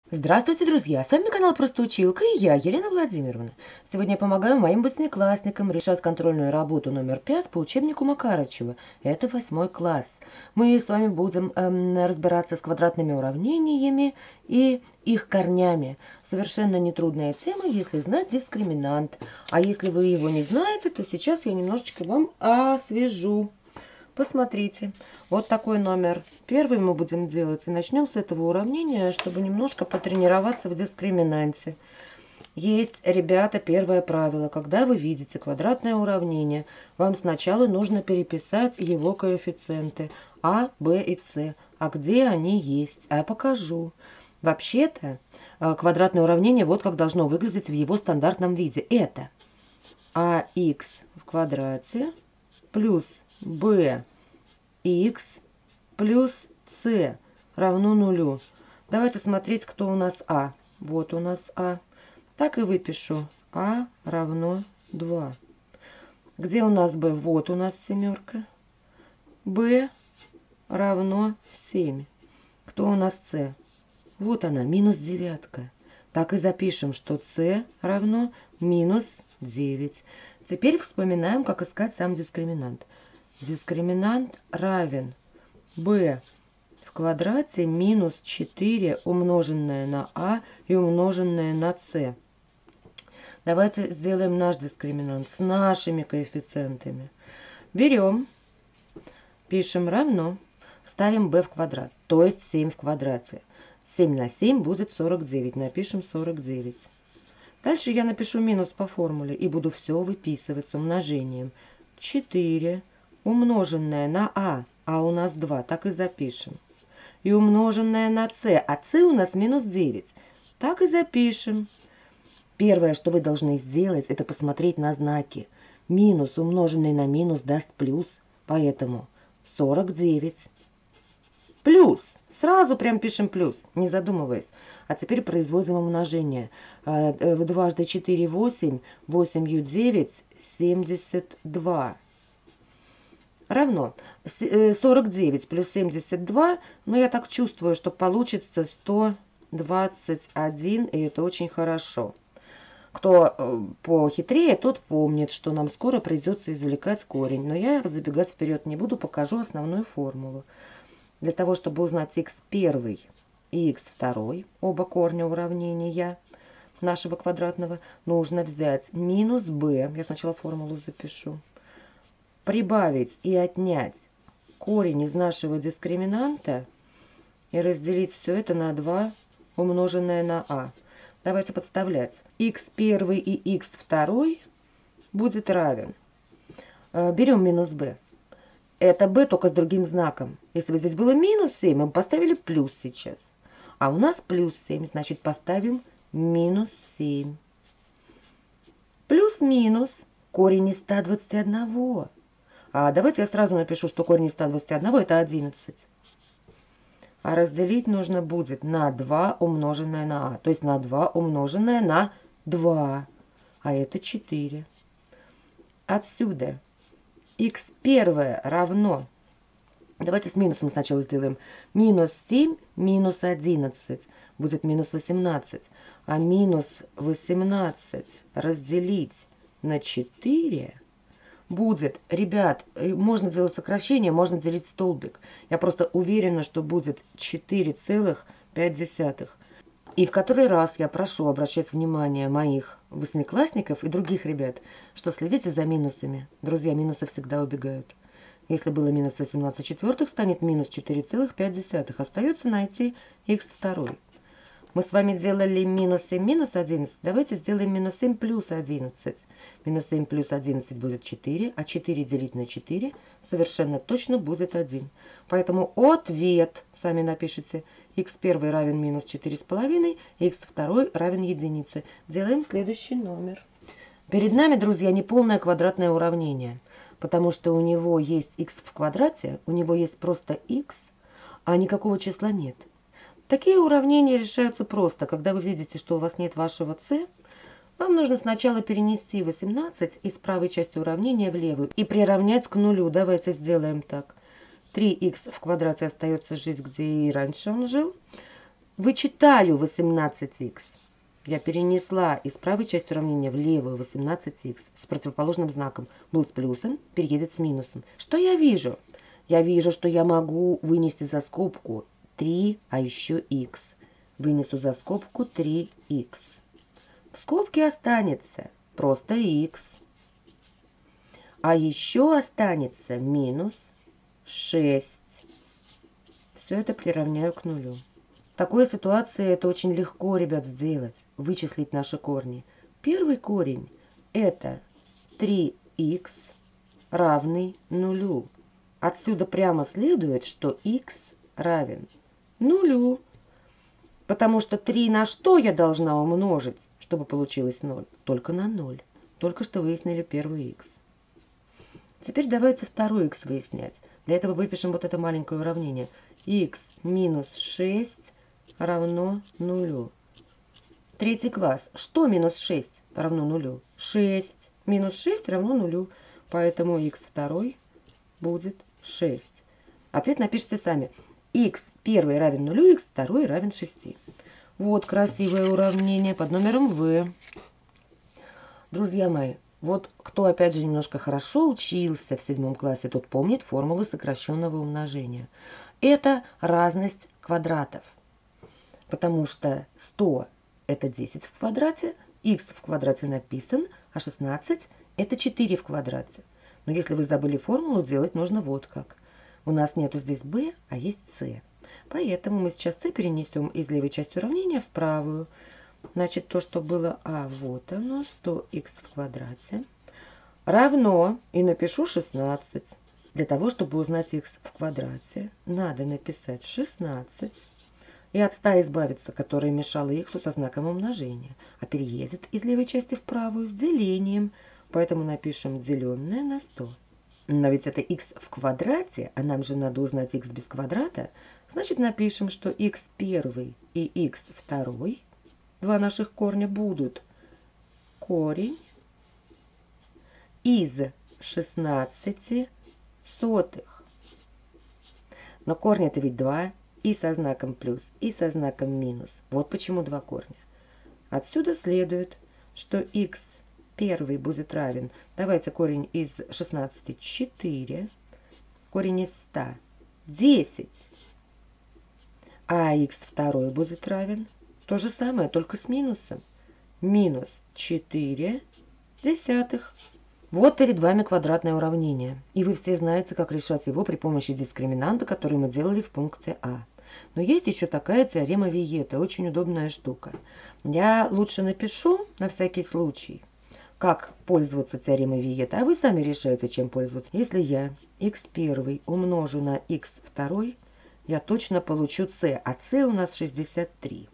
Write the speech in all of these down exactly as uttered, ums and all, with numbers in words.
Здравствуйте, друзья! С вами канал Просто Училка и я, Елена Владимировна. Сегодня я помогаю моим восьмиклассникам решать контрольную работу номер пять по учебнику Макарычева. Это восьмой класс. Мы с вами будем эм, разбираться с квадратными уравнениями и их корнями. Совершенно нетрудная тема, если знать дискриминант. А если вы его не знаете, то сейчас я немножечко вам освежу. Посмотрите, вот такой номер первый мы будем делать. И начнем с этого уравнения, чтобы немножко потренироваться в дискриминанте. Есть, ребята, первое правило. Когда вы видите квадратное уравнение, вам сначала нужно переписать его коэффициенты А, Б и С. А где они есть? А я покажу. Вообще-то, квадратное уравнение вот как должно выглядеть в его стандартном виде. Это АХ в квадрате плюс b x плюс c равно нулю. Давайте смотреть, кто у нас а. Вот у нас а. Так и выпишу. а равно два. Где у нас b? Вот у нас семерка. b равно семь. Кто у нас c? Вот она, минус девятка. Так и запишем, что c равно минус девять. Теперь вспоминаем, как искать сам дискриминант. Дискриминант равен b в квадрате минус четыре умноженное на а и умноженное на c. Давайте сделаем наш дискриминант с нашими коэффициентами. Берем, пишем равно, ставим b в квадрат, то есть семь в квадрате. семь на семь будет сорок девять. Напишем сорок девять. Дальше я напишу минус по формуле и буду все выписывать с умножением. четыре умноженное на а, а у нас два, так и запишем. И умноженное на c, а c у нас минус девять, так и запишем. Первое, что вы должны сделать, это посмотреть на знаки. Минус умноженный на минус даст плюс, поэтому сорок девять. Плюс, сразу прям пишем плюс, не задумываясь. А теперь производим умножение. Дважды четыре, восемь, восемью девять, семьдесят два. Равно сорок девять плюс семьдесят два, но я так чувствую, что получится сто двадцать один, и это очень хорошо. Кто похитрее, тот помнит, что нам скоро придется извлекать корень, но я забегать вперед не буду, покажу основную формулу. Для того, чтобы узнать х первый и х второй, оба корня уравнения нашего квадратного, нужно взять минус b, я сначала формулу запишу, прибавить и отнять корень из нашего дискриминанта и разделить все это на два умноженное на а. Давайте подставлять. х первый и х второй будет равен. Берем минус b. Это b только с другим знаком. Если бы здесь было минус семь, мы бы поставили плюс сейчас. А у нас плюс семь, значит поставим минус семь. Плюс-минус корень из ста двадцати одного. А давайте я сразу напишу, что корень из ста двадцати одного это одиннадцать. А разделить нужно будет на два умноженное на а. То есть на два умноженное на два. А это четыре. Отсюда х первое равно, давайте с минусом сначала сделаем, минус семь минус одиннадцать будет минус восемнадцать. А минус восемнадцать разделить на четыре будет, ребят, можно делать сокращение, можно делить столбик. Я просто уверена, что будет четыре целых пять десятых. И в который раз я прошу обращать внимание моих восьмиклассников и других ребят, что следите за минусами. Друзья, минусы всегда убегают. Если было минус восемнадцать четвертых, станет минус четыре целых пять десятых. Остается найти х второй. Мы с вами делали минус семь минус одиннадцать. Давайте сделаем минус семь плюс одиннадцать. Минус семь плюс одиннадцать будет четыре, а четыре делить на четыре совершенно точно будет один. Поэтому ответ, сами напишите, х первый равен минус четыре с половиной, х второй равен единице. Делаем следующий номер. Перед нами, друзья, неполное квадратное уравнение, потому что у него есть х в квадрате, у него есть просто х, а никакого числа нет. Такие уравнения решаются просто. Когда вы видите, что у вас нет вашего c, вам нужно сначала перенести восемнадцать из правой части уравнения в левую и приравнять к нулю. Давайте сделаем так. три х в квадрате остается жить, где и раньше он жил. вычитаю восемнадцать икс. Я перенесла из правой части уравнения в левую восемнадцать икс с противоположным знаком. Был с плюсом, переедет с минусом. Что я вижу? Я вижу, что я могу вынести за скобку три, а еще х. Вынесу за скобку три х. В скобке останется просто х. А еще останется минус шесть. Все это приравняю к нулю. В такой ситуации это очень легко, ребят, сделать. Вычислить наши корни. Первый корень – это три х равный нулю. Отсюда прямо следует, что х равен нулю. Потому что три на что я должна умножить, чтобы получилось ноль? Только на ноль. Только что выяснили первый х. Теперь давайте второй х выяснять. Для этого выпишем вот это маленькое уравнение. Х минус шесть равно нулю. Третий класс. Что минус шесть равно нулю? шесть. Минус шесть равно нулю. Поэтому х второй будет шесть. Ответ напишите сами. Х первый равен нулю, х второй равен шести. Вот красивое уравнение под номером В. Друзья мои, вот кто опять же немножко хорошо учился в седьмом классе, тот помнит формулы сокращенного умножения. Это разность квадратов. Потому что сто это десять в квадрате, х в квадрате написан, а шестнадцать это четыре в квадрате. Но если вы забыли формулу, делать нужно вот как. У нас нету здесь b, а есть c. Поэтому мы сейчас c перенесем из левой части уравнения в правую. Значит, то, что было а, вот оно, сто х в квадрате, равно, и напишу шестнадцать. Для того, чтобы узнать х в квадрате, надо написать шестнадцать. И от ста избавиться, которая мешала х со знаком умножения, а переедет из левой части в правую с делением. Поэтому напишем деленное на сто. Но ведь это х в квадрате, а нам же надо узнать х без квадрата. Значит, напишем, что х первый и х второй, два наших корня, будут корень из шестнадцати сотых. Но корни это ведь два. И со знаком плюс, и со знаком минус. Вот почему два корня. Отсюда следует, что х первый будет равен, давайте корень из шестнадцати четыре, корень из ста десять, а х второй будет равен то же самое, только с минусом, минус четыре десятых. Вот перед вами квадратное уравнение, и вы все знаете, как решать его при помощи дискриминанта, который мы делали в пункте А. Но есть еще такая теорема Виета, очень удобная штука. Я лучше напишу, на всякий случай, как пользоваться теоремой Виета, а вы сами решаете, чем пользоваться. Если я х первый умножу на х второй, я точно получу c, а c у нас шестьдесят три.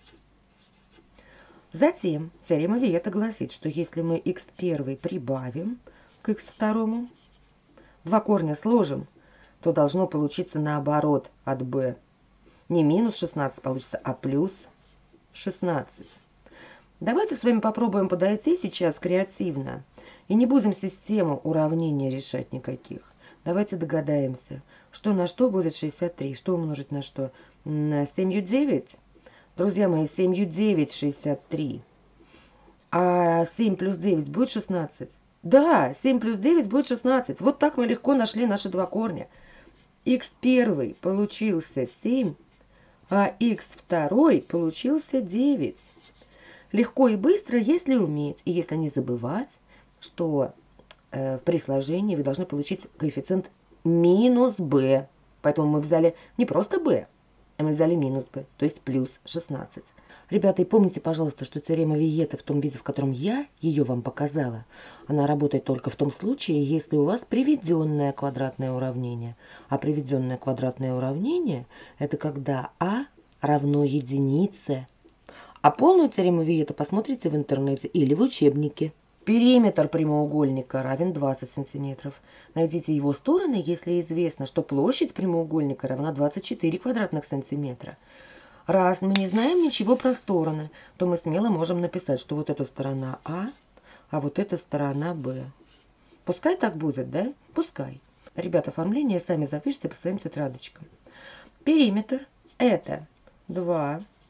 Затем теорема Виета гласит, что если мы х первый прибавим к х второму, два корня сложим, то должно получиться наоборот от b. Не минус шестнадцать получится, а плюс шестнадцать. Давайте с вами попробуем подойти сейчас креативно. И не будем систему уравнений решать никаких. Давайте догадаемся, что на что будет шестьдесят три. Что умножить на что? На семью девять. Друзья мои, семью девять шестьдесят три. А семь плюс девять будет шестнадцать. Да, семь плюс девять будет шестнадцать. Вот так мы легко нашли наши два корня. х первый получился семь, а х второй получился девять. Легко и быстро, если уметь, и если не забывать, что э, при сложении вы должны получить коэффициент минус b. Поэтому мы взяли не просто b, а мы взяли минус b, то есть плюс шестнадцать. Ребята, и помните, пожалуйста, что теорема Виета в том виде, в котором я ее вам показала, она работает только в том случае, если у вас приведенное квадратное уравнение. А приведенное квадратное уравнение – это когда а равно единице. А полную теорему Виета посмотрите в интернете или в учебнике. Периметр прямоугольника равен двадцать сантиметров. Найдите его стороны, если известно, что площадь прямоугольника равна двадцать четыре квадратных сантиметра. Раз мы не знаем ничего про стороны, то мы смело можем написать, что вот эта сторона А, а вот эта сторона Б. Пускай так будет, да? Пускай. Ребята, оформление сами запишите по своим тетрадочкам. Периметр – это два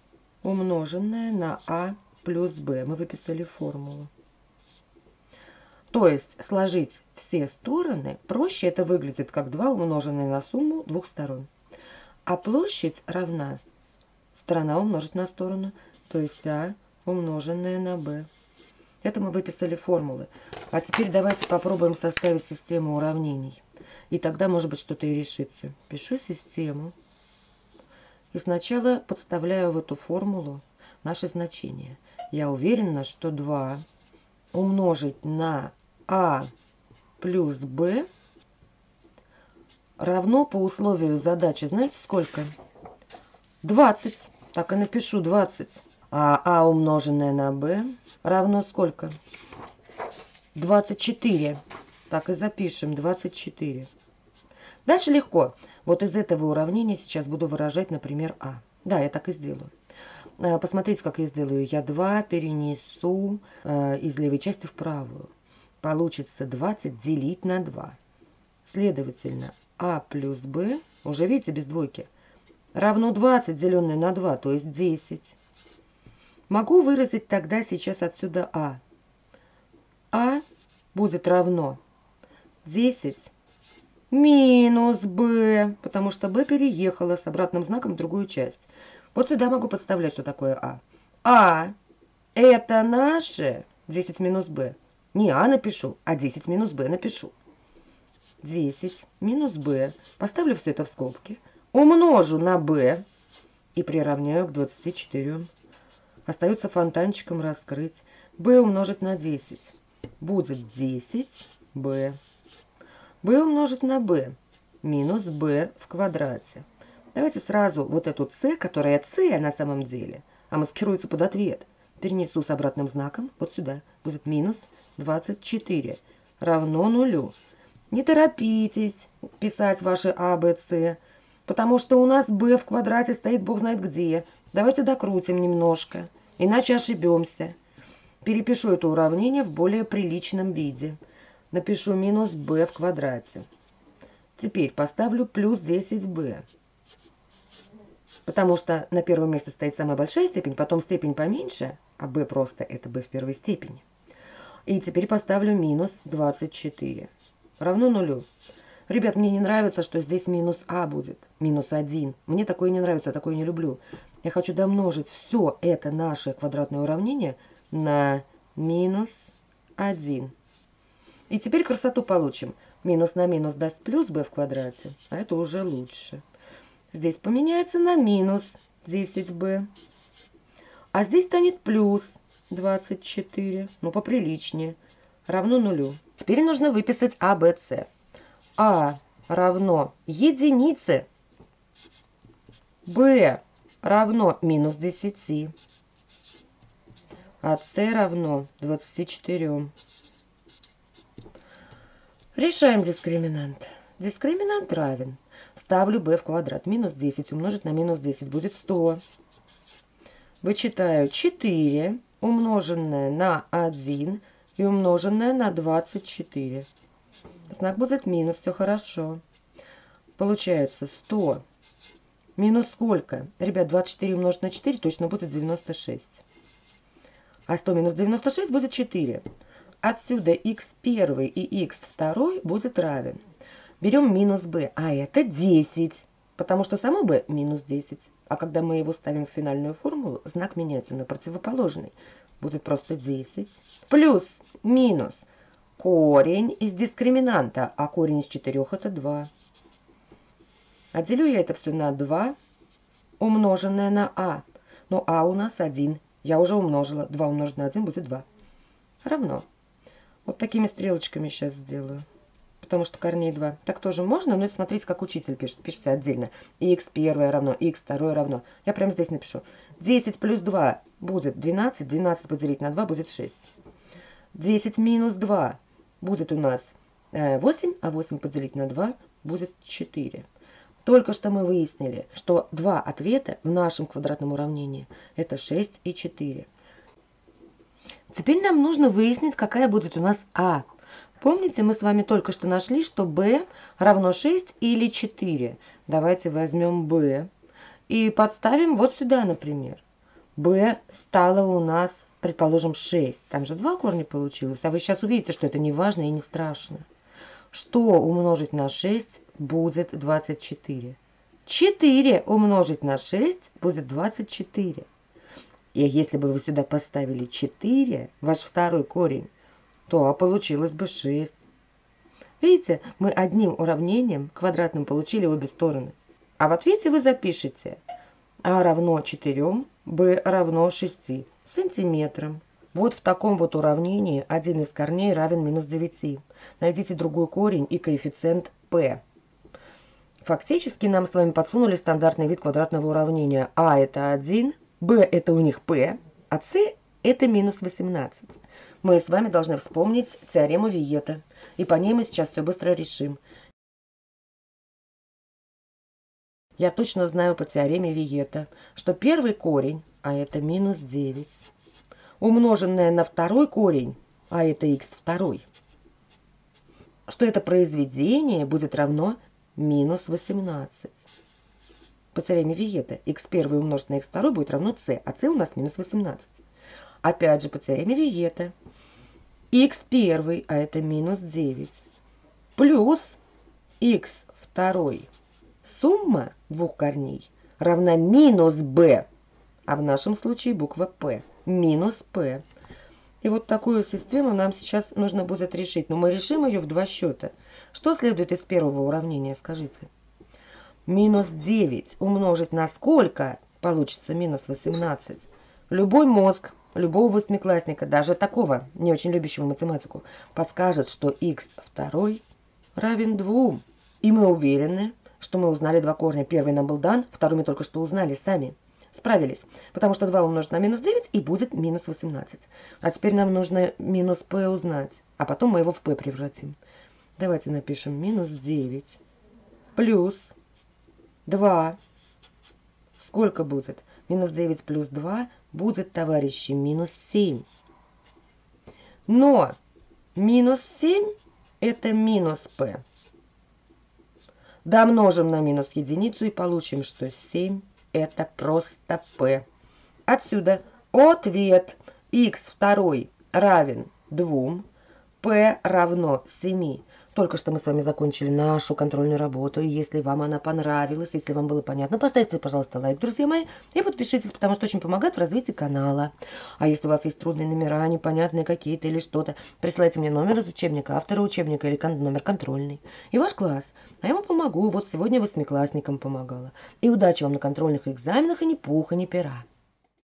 умноженное на а плюс b. Мы выписали формулу. То есть сложить все стороны проще, это выглядит как два умноженное на сумму двух сторон. А площадь равна сторона умножить на сторону, то есть а умноженное на b. Это мы выписали формулы. А теперь давайте попробуем составить систему уравнений. И тогда, может быть, что-то и решится. Пишу систему. И сначала подставляю в эту формулу наши значения. Я уверена, что два умножить на а плюс b равно по условию задачи, знаете сколько? двадцать. Так и напишу двадцать. А а умноженное на b равно сколько? двадцать четыре. Так и запишем двадцать четыре. Дальше легко. Вот из этого уравнения сейчас буду выражать, например, а. Да, я так и сделаю. Посмотрите, как я сделаю. Я два перенесу э, из левой части в правую. Получится двадцать делить на два. Следовательно, а плюс b, уже видите, без двойки, равно двадцать, деленное на два, то есть десять. Могу выразить тогда сейчас отсюда а. А будет равно десять минус b, потому что b переехала с обратным знаком в другую часть. Вот сюда могу подставлять, что такое а. А это наше десять минус b. Не а напишу, а десять минус b напишу. десять минус b. Поставлю все это в скобки. Умножу на b и приравняю к двадцати четырем. Остается фонтанчиком раскрыть. b умножить на десять. Будет десять b. b умножить на b. Минус b в квадрате. Давайте сразу вот эту c, которая c на самом деле, а маскируется под ответ, перенесу с обратным знаком вот сюда. Будет минус двадцать четыре. Равно нулю. Не торопитесь писать ваши а, б, с, потому что у нас b в квадрате стоит бог знает где. Давайте докрутим немножко, иначе ошибемся. Перепишу это уравнение в более приличном виде. Напишу минус b в квадрате. Теперь поставлю плюс десять b. Потому что на первом месте стоит самая большая степень, потом степень поменьше, а b просто это b в первой степени. И теперь поставлю минус двадцать четыре. Равно нулю. Ребят, мне не нравится, что здесь минус а будет. Минус один. Мне такое не нравится, такое не люблю. Я хочу домножить все это наше квадратное уравнение на минус один. И теперь красоту получим. Минус на минус даст плюс b в квадрате. А это уже лучше. Здесь поменяется на минус десять b. А здесь станет плюс двадцать четыре. Ну, поприличнее. Равно нулю. Теперь нужно выписать а, б, с. А равно единице. b равно минус десяти. А c равно двадцати четырем. Решаем дискриминант. Дискриминант равен. Ставлю b в квадрат. Минус десять умножить на минус десять будет сто. Вычитаю четыре умноженное на один и умноженное на двадцать четыре. Знак будет минус, все хорошо. Получается сто минус сколько? Ребят, двадцать четыре умножить на четыре точно будет девяносто шесть. А сто минус девяносто шесть будет четыре. Отсюда х один и х два будет равен. Берем минус b, а это десять, потому что само b минус десять. А когда мы его ставим в финальную формулу, знак меняется на противоположный. Будет просто десять. Плюс, минус, корень из дискриминанта, а корень из четырёх это два. А делю я это все на два, умноженное на а. Но а у нас один. Я уже умножила. два умножить на один будет два. Равно. Вот такими стрелочками сейчас сделаю. Потому что корней два. Так тоже можно, но смотрите, как учитель пишет. Пишется отдельно. х один равно, х два равно. Я прямо здесь напишу. десять плюс два будет двенадцать. двенадцать поделить на два будет шесть. десять минус два будет у нас восемь. А восемь поделить на два будет четыре. Только что мы выяснили, что два ответа в нашем квадратном уравнении это шесть и четыре. Теперь нам нужно выяснить, какая будет у нас а. Помните, мы с вами только что нашли, что b равно шесть или четыре. Давайте возьмем b и подставим вот сюда, например. b стало у нас, предположим, шесть. Там же два корня получилось. А вы сейчас увидите, что это не важно и не страшно. Что умножить на шесть будет двадцать четыре? четыре умножить на шесть будет двадцать четыре. И если бы вы сюда поставили четыре, ваш второй корень, то получилось бы шесть. Видите, мы одним уравнением квадратным получили обе стороны. А в ответе вы запишете а равно четырем, b равно шести сантиметрам. Вот в таком вот уравнении один из корней равен минус девяти. Найдите другой корень и коэффициент p. Фактически нам с вами подсунули стандартный вид квадратного уравнения. А это один, b это у них p, а c это минус восемнадцать. Мы с вами должны вспомнить теорему Виета. И по ней мы сейчас все быстро решим. Я точно знаю по теореме Виета, что первый корень, а это минус девять, умноженное на второй корень, а это х второй, что это произведение будет равно минус восемнадцать. По теореме Виета х первый умножить на х второй будет равно c, а c у нас минус восемнадцать. Опять же по теореме Виета х первый, а это минус девять, плюс х второй, сумма двух корней равна минус b, а в нашем случае буква p, минус p. И вот такую систему нам сейчас нужно будет решить. Но мы решим ее в два счета. Что следует из первого уравнения, скажите? Минус девять умножить на сколько? Получится минус восемнадцать. Любой мозг любого восьмиклассника, даже такого, не очень любящего математику, подскажет, что х второй равен двум. И мы уверены, что мы узнали два корня. Первый нам был дан, второй мы только что узнали сами. Справились, потому что два умножить на минус девять и будет минус восемнадцать. А теперь нам нужно минус p узнать, а потом мы его в p превратим. Давайте напишем минус девять плюс два. Сколько будет? Минус девять плюс два будет, товарищи, минус семь. Но минус семь это минус p. Домножим на минус единицу и получим, что семь это просто p. Отсюда ответ х второй равен двум, p равно семи. Только что мы с вами закончили нашу контрольную работу, и если вам она понравилась, если вам было понятно, поставьте, пожалуйста, лайк, друзья мои, и подпишитесь, потому что очень помогает в развитии канала. А если у вас есть трудные номера, непонятные какие-то или что-то, присылайте мне номер из учебника, автора учебника или кон номер контрольный. И ваш класс. А я вам помогу. Вот сегодня восьмиклассникам помогала. И удачи вам на контрольных экзаменах, и ни пуха, ни пера.